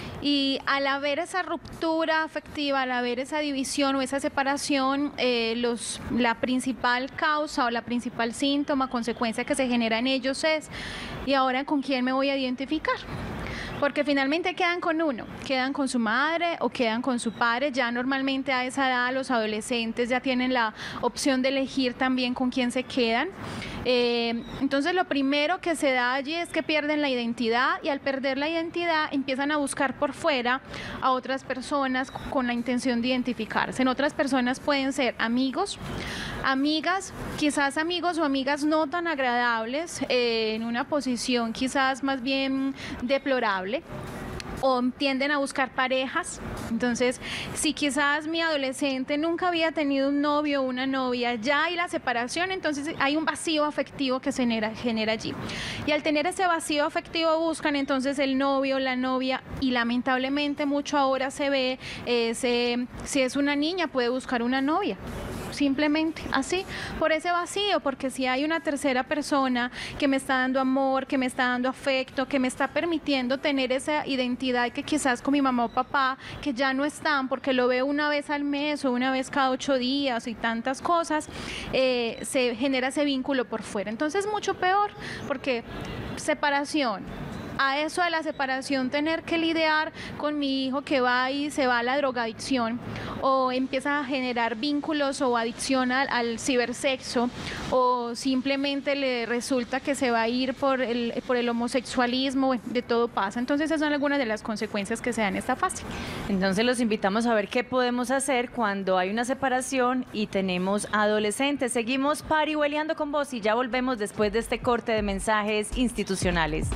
S3: Y al haber esa ruptura afectiva, al haber esa división o esa separación, eh, los, la principal causa o la principal síntoma, consecuencia que se genera en ellos es, ¿y ahora con quién me voy a identificar? Porque finalmente quedan con uno, quedan con su madre o quedan con su padre. Ya normalmente a esa edad los adolescentes ya tienen la opción de elegir también con quién se quedan. Eh, entonces lo primero que se da allí es que pierden la identidad, y al perder la identidad empiezan a buscar por fuera a otras personas con la intención de identificarse. En otras personas pueden ser amigos, amigas, quizás amigos o amigas no tan agradables, eh, en una posición quizás más bien deplorable, o tienden a buscar parejas. Entonces, si quizás mi adolescente nunca había tenido un novio o una novia, ya hay la separación, entonces hay un vacío afectivo que se genera, genera allí. Y al tener ese vacío afectivo buscan entonces el novio, la novia, y lamentablemente mucho ahora se ve, eh, se, si es una niña puede buscar una novia. simplemente así, por ese vacío, porque si hay una tercera persona que me está dando amor, que me está dando afecto, que me está permitiendo tener esa identidad que quizás con mi mamá o papá, que ya no están, porque lo veo una vez al mes o una vez cada ocho días y tantas cosas, eh, se genera ese vínculo por fuera. Entonces mucho peor, porque separación, a eso de la separación, tener que lidiar con mi hijo que va y se va a la drogadicción o empieza a generar vínculos o adicción al, al cibersexo, o simplemente le resulta que se va a ir por el, por el homosexualismo, de todo pasa. Entonces esas son algunas de las consecuencias que se dan en esta fase.
S2: Entonces los invitamos a ver qué podemos hacer cuando hay una separación y tenemos adolescentes. Seguimos parihueliando con vos y ya volvemos después de este corte de mensajes institucionales.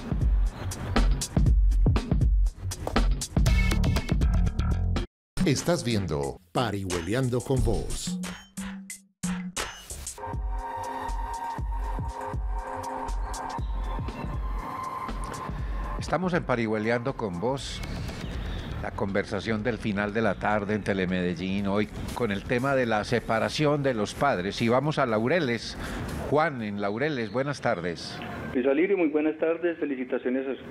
S5: Estás viendo Parihueliando con Vos.
S1: Estamos en Parihueliando con Vos, la conversación del final de la tarde en Telemedellín, hoy con el tema de la separación de los padres. Y vamos a Laureles. Juan, en Laureles, buenas tardes.
S9: Luis Alirio, muy buenas tardes, felicitaciones a...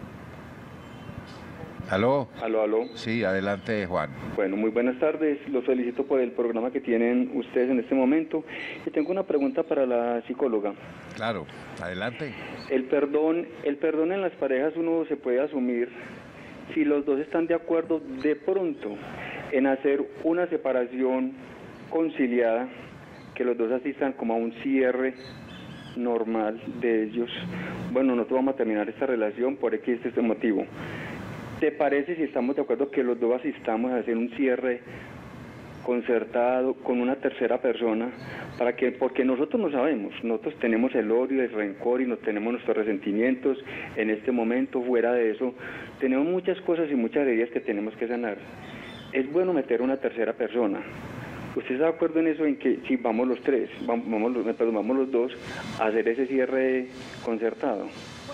S1: ¿Aló?
S9: Aló, aló.
S1: Sí, adelante, Juan.
S9: Bueno, muy buenas tardes. Los felicito por el programa que tienen ustedes en este momento. Y tengo una pregunta para la psicóloga.
S1: Claro, adelante.
S9: El perdón, el perdón en las parejas uno se puede asumir si los dos están de acuerdo de pronto en hacer una separación conciliada, que los dos asistan como a un cierre normal de ellos. Bueno, nosotros vamos a terminar esta relación por X este motivo. ¿Te parece, si estamos de acuerdo, que los dos asistamos a hacer un cierre concertado con una tercera persona? Para que, porque nosotros no sabemos, nosotros tenemos el odio, el rencor y nos tenemos nuestros resentimientos en este momento. Fuera de eso, tenemos muchas cosas y muchas heridas que tenemos que sanar. Es bueno meter a una tercera persona. ¿Usted está de acuerdo en eso, en que si vamos los tres, vamos, vamos, perdón, vamos los dos a hacer ese cierre concertado?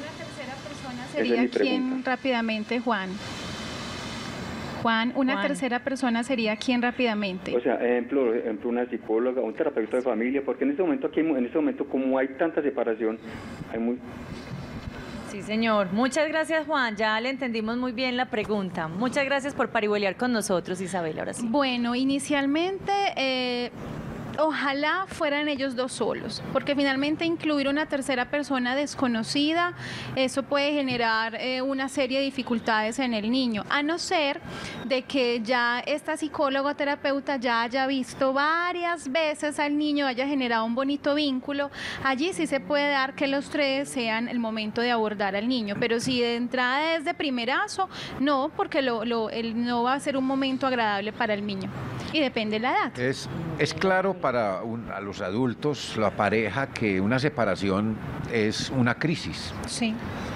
S3: ¿Sería es quién rápidamente, Juan? Juan, una
S2: Juan.
S3: tercera persona sería quién rápidamente.
S9: O sea, ejemplo, ejemplo, una psicóloga, un terapeuta de familia, porque en este momento aquí, en este momento, como hay tanta separación, hay muy...
S2: Sí, señor. Muchas gracias, Juan. Ya le entendimos muy bien la pregunta. Muchas gracias por parihuelear con nosotros, Isabel. Ahora sí.
S3: Bueno, inicialmente... Eh, Ojalá fueran ellos dos solos, porque finalmente incluir una tercera persona desconocida, eso puede generar eh, una serie de dificultades en el niño, a no ser de que ya esta psicóloga o terapeuta ya haya visto varias veces al niño, haya generado un bonito vínculo. Allí sí se puede dar que los tres sean el momento de abordar al niño, pero si de entrada es de primerazo, no, porque lo, lo, el, no va a ser un momento agradable para el niño. Y depende de la edad.
S1: Es, es claro para un, a los adultos, la pareja, que una separación es una crisis.
S3: Sí.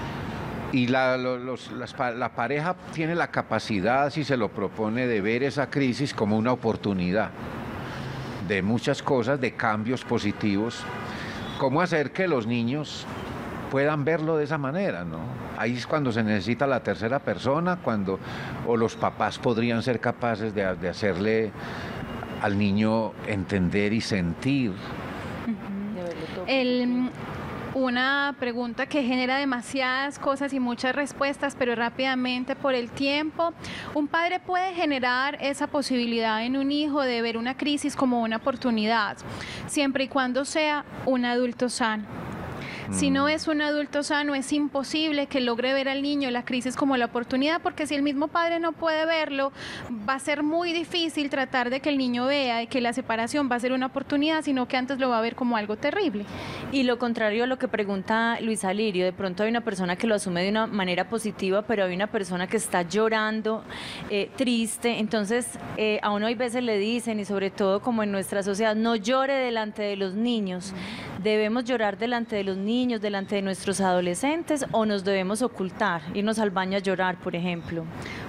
S1: Y la, los, las, la pareja tiene la capacidad, si se lo propone, de ver esa crisis como una oportunidad de muchas cosas, de cambios positivos. ¿Cómo hacer que los niños puedan verlo de esa manera, ¿no? Ahí es cuando se necesita la tercera persona, cuando o los papás podrían ser capaces de, de hacerle al niño entender y sentir.
S3: Uh-huh. El, una pregunta que genera demasiadas cosas y muchas respuestas, pero rápidamente por el tiempo. Un padre puede generar esa posibilidad en un hijo de ver una crisis como una oportunidad, siempre y cuando sea un adulto sano. Si no es un adulto sano, es imposible que logre ver al niño la crisis como la oportunidad, porque si el mismo padre no puede verlo, va a ser muy difícil tratar de que el niño vea de que la separación va a ser una oportunidad, sino que antes lo va a ver como algo terrible.
S2: Y lo contrario a lo que pregunta Luis Alirio, de pronto hay una persona que lo asume de una manera positiva, pero hay una persona que está llorando, eh, triste, entonces eh, a uno hay veces le dicen, y sobre todo como en nuestra sociedad, no llore delante de los niños. ¿Debemos llorar delante de los niños, delante de nuestros adolescentes, o nos debemos ocultar, irnos al baño a llorar, por ejemplo?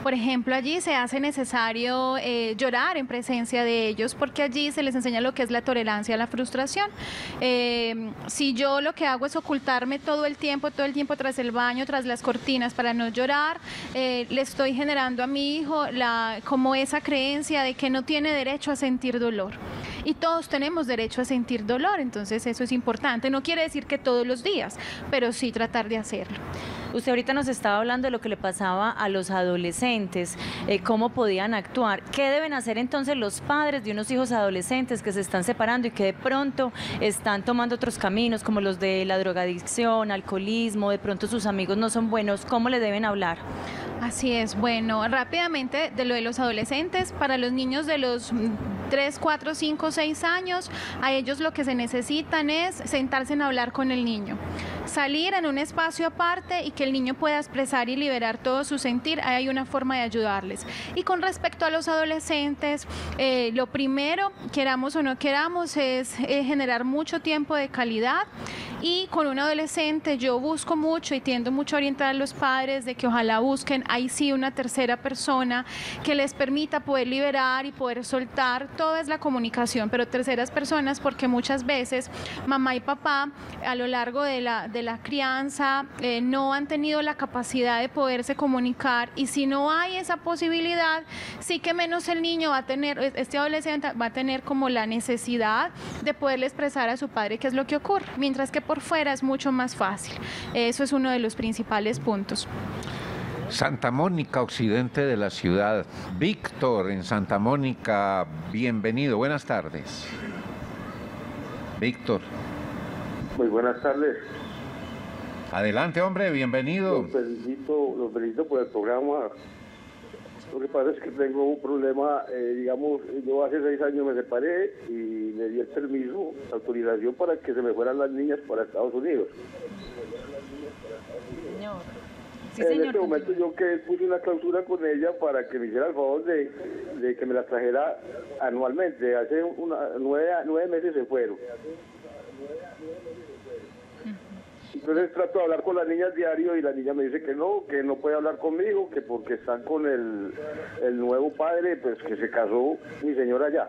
S3: Por ejemplo, allí se hace necesario eh, llorar en presencia de ellos, porque allí se les enseña lo que es la tolerancia a la frustración. Eh, si yo lo que hago es ocultarme todo el tiempo, todo el tiempo tras el baño, tras las cortinas para no llorar, eh, le estoy generando a mi hijo la, como esa creencia de que no tiene derecho a sentir dolor. Y todos tenemos derecho a sentir dolor, entonces eso es importante. No quiere decir que todos los días, pero sí tratar de hacerlo.
S2: Usted ahorita nos estaba hablando de lo que le pasaba a los adolescentes, eh, cómo podían actuar. ¿Qué deben hacer entonces los padres de unos hijos adolescentes que se están separando y que de pronto están tomando otros caminos, como los de la drogadicción, alcoholismo, de pronto sus amigos no son buenos? ¿Cómo le deben hablar?
S3: Así es. Bueno, rápidamente de lo de los adolescentes, para los niños de los tres, cuatro, cinco, seis años, a ellos lo que se necesitan es sentarse en hablar con el niño, salir en un espacio aparte y que el niño pueda expresar y liberar todo su sentir. Ahí hay una forma de ayudarles. Y con respecto a los adolescentes, eh, lo primero, queramos o no queramos, es eh, generar mucho tiempo de calidad. Y con un adolescente yo busco mucho y tiendo mucho a orientar a los padres de que ojalá busquen ahí sí una tercera persona que les permita poder liberar y poder soltar. Todo es la comunicación, pero terceras personas, porque muchas veces mamá y papá a lo largo de la, de la crianza eh, no han tenido la capacidad de poderse comunicar, y si no hay esa posibilidad, sí que menos el niño va a tener, este adolescente va a tener como la necesidad de poderle expresar a su padre qué es lo que ocurre, mientras que por fuera es mucho más fácil. Eso es uno de los principales puntos.
S1: Santa Mónica, occidente de la ciudad. Víctor, en Santa Mónica, bienvenido, buenas tardes. Víctor.
S10: Muy buenas tardes.
S1: Adelante, hombre, bienvenido.
S10: Los felicito, los felicito por el programa. Lo que pasa es que tengo un problema, eh, digamos, yo hace seis años me separé y le di el permiso, la autorización para que se me fueran las niñas para Estados Unidos.
S2: Señor. Sí,
S10: en
S2: señor.
S10: este momento yo que puse una clausura con ella para que me hiciera el favor de, de que me las trajera anualmente. Hace una, nueve, nueve meses se fueron. Entonces trato de hablar con las niñas diario y la niña me dice que no, que no puede hablar conmigo, que porque están con el, el nuevo padre, pues que se casó mi señora allá.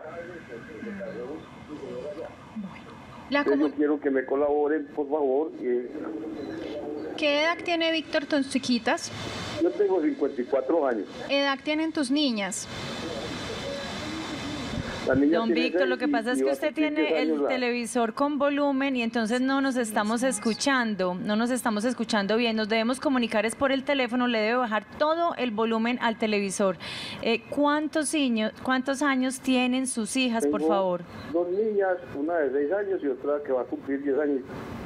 S3: La
S10: Entonces, yo quiero que me colaboren, por favor. Y...
S3: ¿Qué edad tiene Víctor tus chiquitas?
S10: Yo tengo cincuenta y cuatro años.
S3: ¿Edad tienen tus niñas?
S2: Don Víctor, lo que pasa es que usted tiene el televisor con volumen y entonces no nos estamos escuchando, no nos estamos escuchando bien. Nos debemos comunicar es por el teléfono, le debe bajar todo el volumen al televisor. Eh, ¿cuántos, niños, ¿Cuántos años tienen sus hijas,
S10: Tengo
S2: por favor?
S10: Dos niñas, una de seis años y otra que va a cumplir diez años.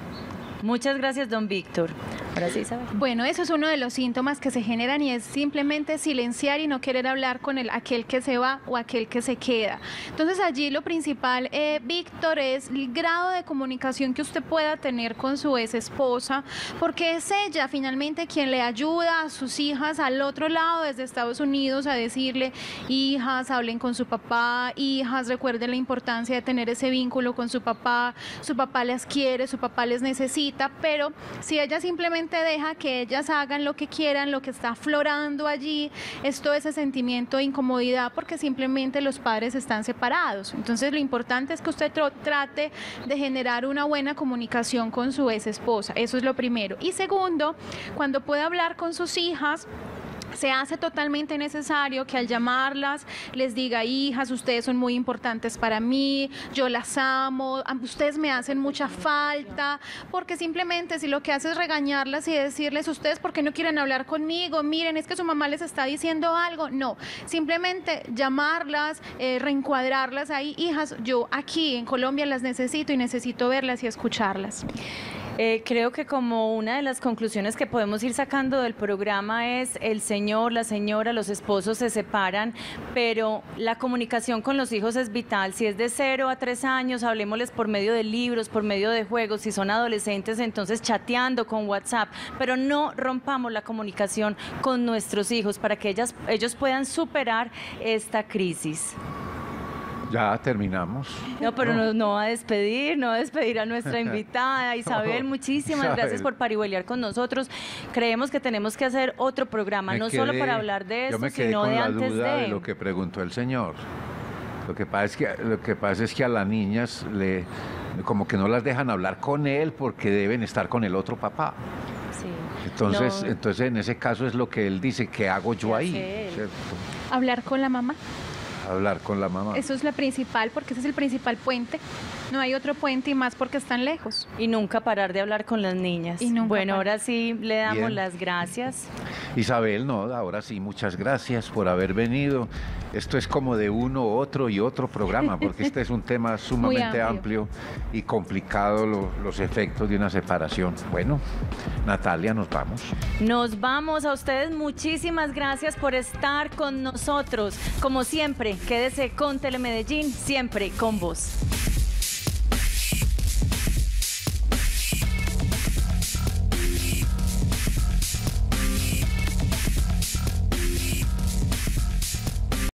S2: Muchas gracias, don Víctor. Ahora sí, Isabel.
S3: Bueno, eso es uno de los síntomas que se generan y es simplemente silenciar y no querer hablar con el, aquel que se va o aquel que se queda. Entonces allí lo principal, eh, Víctor, es el grado de comunicación que usted pueda tener con su ex esposa, porque es ella finalmente quien le ayuda a sus hijas al otro lado desde Estados Unidos a decirle, hijas, hablen con su papá, hijas, recuerden la importancia de tener ese vínculo con su papá, su papá las quiere, su papá les necesita. Pero si ella simplemente deja que ellas hagan lo que quieran, lo que está aflorando allí es todo ese sentimiento de incomodidad porque simplemente los padres están separados. Entonces lo importante es que usted trate de generar una buena comunicación con su ex esposa, eso es lo primero. Y segundo, cuando pueda hablar con sus hijas, se hace totalmente necesario que al llamarlas les diga, hijas, ustedes son muy importantes para mí, yo las amo, ustedes me hacen mucha falta, porque simplemente si lo que hace es regañarlas y decirles, ustedes ¿por qué no quieren hablar conmigo? Miren, es que su mamá les está diciendo algo. No, simplemente llamarlas, eh, reencuadrarlas ahí, hijas, yo aquí en Colombia las necesito y necesito verlas y escucharlas.
S2: Eh, creo que como una de las conclusiones que podemos ir sacando del programa es el señor, la señora, los esposos se separan, pero la comunicación con los hijos es vital. Si es de cero a tres años, hablemosles por medio de libros, por medio de juegos. Si son adolescentes, entonces chateando con WhatsApp, pero no rompamos la comunicación con nuestros hijos para que ellas, ellos puedan superar esta crisis.
S1: Ya terminamos.
S2: No, pero no, no va a despedir, no va a despedir a nuestra invitada. Isabel,
S1: No,
S2: muchísimas
S1: Isabel.
S2: gracias por parihuelear con nosotros. Creemos que tenemos que hacer otro programa,
S1: Me
S2: no
S1: quedé-
S2: solo para hablar de
S1: yo
S2: esto,
S1: me quedé
S2: sino
S1: con
S2: de
S1: la
S2: antes
S1: duda
S2: de...
S1: de lo que preguntó el señor. Lo que pasa es que, lo que, pasa es que a las niñas le, como que no las dejan hablar con él porque deben estar con el otro papá.
S2: Sí.
S1: Entonces,
S2: No.
S1: entonces en ese caso es lo que él dice, ¿qué hago yo
S2: ¿Qué
S1: ahí?
S2: hace él?
S1: ¿Cierto?
S3: Hablar con la mamá.
S1: Hablar con la mamá.
S3: Eso es la principal, porque ese es el principal puente. No hay otro puente y más porque están lejos.
S2: Y nunca parar de hablar con las niñas.
S3: Y nunca
S2: bueno,
S3: parar.
S2: ahora sí le damos
S1: Bien.
S2: las gracias.
S1: Isabel, no, ahora sí, muchas gracias por haber venido. Esto es como de uno, otro y otro programa, porque este es un tema sumamente
S3: amplio.
S1: amplio y complicado, lo- los efectos de una separación. Bueno, Natalia, nos vamos.
S2: Nos vamos a ustedes. Muchísimas gracias por estar con nosotros. Como siempre, quédese con Telemedellín, siempre con vos.